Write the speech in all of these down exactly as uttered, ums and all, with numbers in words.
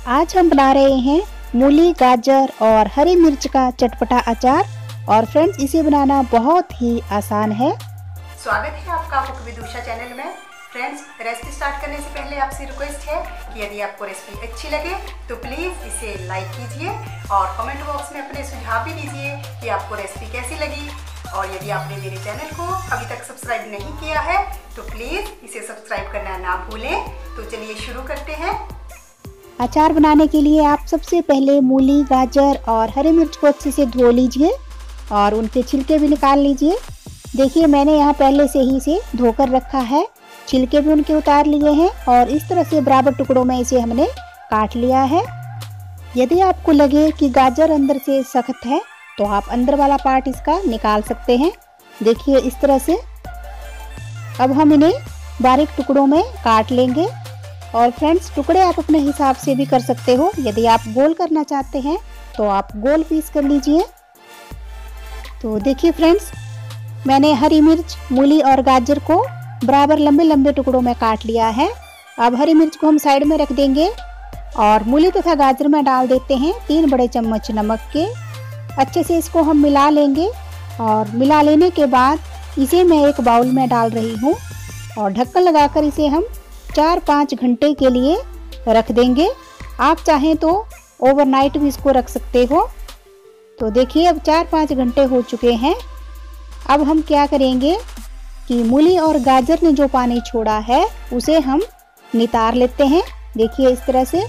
आज हम बना रहे हैं मूली, गाजर और हरी मिर्च का चटपटा अचार। और फ्रेंड्स, इसे बनाना बहुत ही आसान है। स्वागत है आपका कुक विद उषा चैनल में। फ्रेंड्स, रेसिपी स्टार्ट करने से पहले आपसे रिक्वेस्ट है कि यदि आपको रेसिपी अच्छी लगे तो प्लीज़ इसे लाइक कीजिए और कमेंट बॉक्स में अपने सुझाव भी दीजिए कि आपको रेसिपी कैसी लगी। और यदि आपने मेरे चैनल को अभी तक सब्सक्राइब नहीं किया है तो प्लीज़ इसे सब्सक्राइब करना ना भूलें। तो चलिए शुरू करते हैं। अचार बनाने के लिए आप सबसे पहले मूली, गाजर और हरी मिर्च को अच्छे से धो लीजिए और उनके छिलके भी निकाल लीजिए। देखिए, मैंने यहाँ पहले से ही इसे धोकर रखा है, छिलके भी उनके उतार लिए हैं और इस तरह से बराबर टुकड़ों में इसे हमने काट लिया है। यदि आपको लगे कि गाजर अंदर से सख्त है तो आप अंदर वाला पार्ट इसका निकाल सकते हैं। देखिए, इस तरह से। अब हम इन्हें बारीक टुकड़ों में काट लेंगे। और फ्रेंड्स, टुकड़े आप अपने हिसाब से भी कर सकते हो। यदि आप गोल करना चाहते हैं तो आप गोल पीस कर लीजिए। तो देखिए फ्रेंड्स, मैंने हरी मिर्च, मूली और गाजर को बराबर लंबे लंबे टुकड़ों में काट लिया है। अब हरी मिर्च को हम साइड में रख देंगे और मूली तथा गाजर में डाल देते हैं तीन बड़े चम्मच नमक के। अच्छे से इसको हम मिला लेंगे और मिला लेने के बाद इसे मैं एक बाउल में डाल रही हूँ और ढक्कन लगाकर इसे हम चार पाँच घंटे के लिए रख देंगे। आप चाहें तो ओवरनाइट भी इसको रख सकते हो। तो देखिए, अब चार पाँच घंटे हो चुके हैं। अब हम क्या करेंगे कि मूली और गाजर ने जो पानी छोड़ा है उसे हम नितार लेते हैं। देखिए, इस तरह से।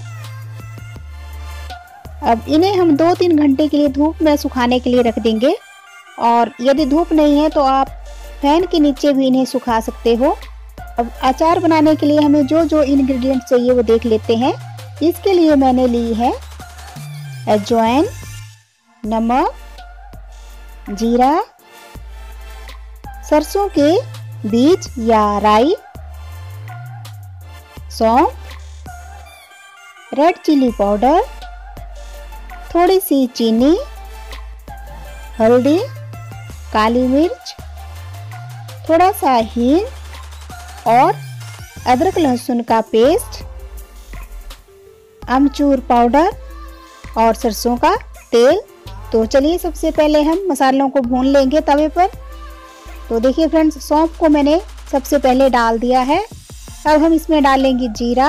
अब इन्हें हम दो तीन घंटे के लिए धूप में सुखाने के लिए रख देंगे। और यदि धूप नहीं है तो आप फैन के नीचे भी इन्हें सुखा सकते हो। अब अचार बनाने के लिए हमें जो जो इंग्रेडिएंट्स चाहिए वो देख लेते हैं। इसके लिए मैंने ली है अजवाइन, नमक, जीरा, सरसों के बीज या राई, सौंफ, रेड चिली पाउडर, थोड़ी सी चीनी, हल्दी, काली मिर्च, थोड़ा सा हींग और अदरक लहसुन का पेस्ट, अमचूर पाउडर और सरसों का तेल। तो चलिए, सबसे पहले हम मसालों को भून लेंगे तवे पर। तो देखिए फ्रेंड्स, सौंफ को मैंने सबसे पहले डाल दिया है। अब हम इसमें डालेंगे जीरा,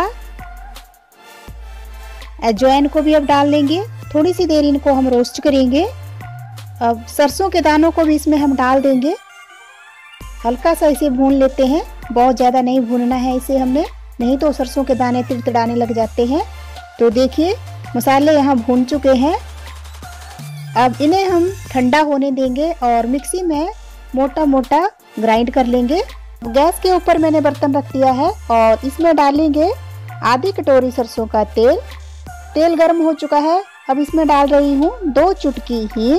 अजवाइन को भी अब डाल देंगे। थोड़ी सी देर इनको हम रोस्ट करेंगे। अब सरसों के दानों को भी इसमें हम डाल देंगे। हल्का सा इसे भून लेते हैं, बहुत ज़्यादा नहीं भूनना है इसे हमने, नहीं तो सरसों के दाने तिड़तिड़ाने लग जाते हैं। तो देखिए, मसाले यहाँ भून चुके हैं। अब इन्हें हम ठंडा होने देंगे और मिक्सी में मोटा मोटा ग्राइंड कर लेंगे। गैस के ऊपर मैंने बर्तन रख दिया है और इसमें डालेंगे आधी कटोरी सरसों का तेल। तेल गर्म हो चुका है। अब इसमें डाल रही हूँ दो चुटकी हींग,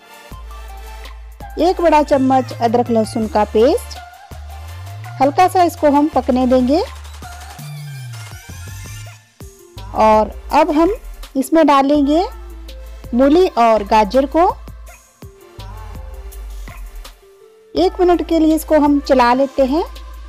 एक बड़ा चम्मच अदरक लहसुन का पेस्ट। हल्का सा इसको हम पकने देंगे। और अब हम इसमें डालेंगे मूली और गाजर को। एक मिनट के लिए इसको हम चला लेते हैं।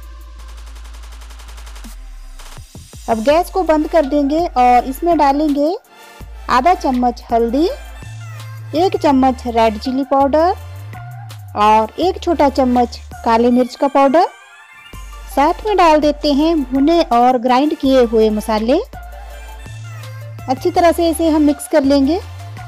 अब गैस को बंद कर देंगे और इसमें डालेंगे आधा चम्मच हल्दी, एक चम्मच रेड चिली पाउडर और एक छोटा चम्मच काली मिर्च का पाउडर। साथ में डाल देते हैं भुने और ग्राइंड किए हुए मसाले। अच्छी तरह से इसे हम मिक्स कर लेंगे।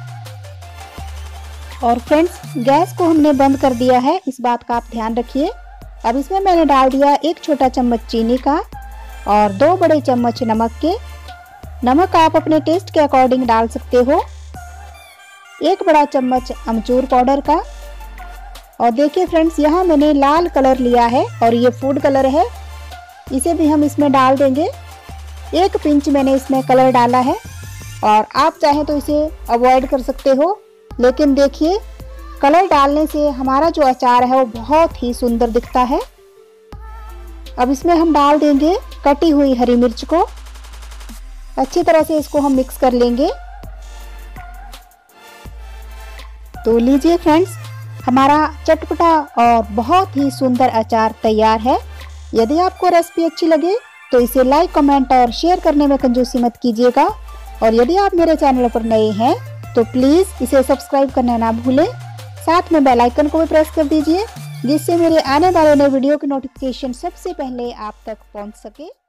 और फ्रेंड्स, गैस को हमने बंद कर दिया है, इस बात का आप ध्यान रखिए। अब इसमें मैंने डाल दिया एक छोटा चम्मच चीनी का और दो बड़े चम्मच नमक के। नमक आप अपने टेस्ट के अकॉर्डिंग डाल सकते हो। एक बड़ा चम्मच अमचूर पाउडर का। और देखिए फ्रेंड्स, यहाँ मैंने लाल कलर लिया है और ये फूड कलर है, इसे भी हम इसमें डाल देंगे। एक पिंच मैंने इसमें कलर डाला है और आप चाहें तो इसे अवॉइड कर सकते हो। लेकिन देखिए, कलर डालने से हमारा जो अचार है वो बहुत ही सुंदर दिखता है। अब इसमें हम डाल देंगे कटी हुई हरी मिर्च को। अच्छी तरह से इसको हम मिक्स कर लेंगे। तो लीजिए फ्रेंड्स, हमारा चटपटा और बहुत ही सुंदर अचार तैयार है। यदि आपको रेसिपी अच्छी लगे तो इसे लाइक, कमेंट और शेयर करने में कंजूसी मत कीजिएगा। और यदि आप मेरे चैनल पर नए हैं तो प्लीज़ इसे सब्सक्राइब करना ना भूलें। साथ में बेल आइकन को भी प्रेस कर दीजिए, जिससे मेरे आने वाले नए वीडियो की नोटिफिकेशन सबसे पहले आप तक पहुंच सके।